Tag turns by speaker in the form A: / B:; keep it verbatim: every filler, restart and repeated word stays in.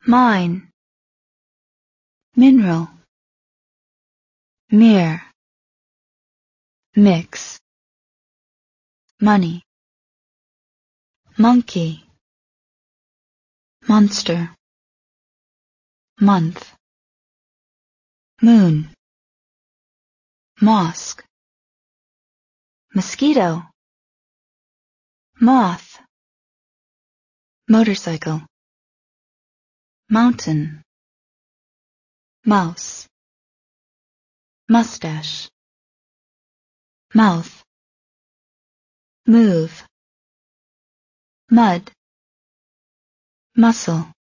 A: mine, mineral, mirror, mix, money, monkey, monster, month, moon, mosque, mosquito, moth, motorcycle, mountain, mouse, mustache, mouth, move, mud, muscle.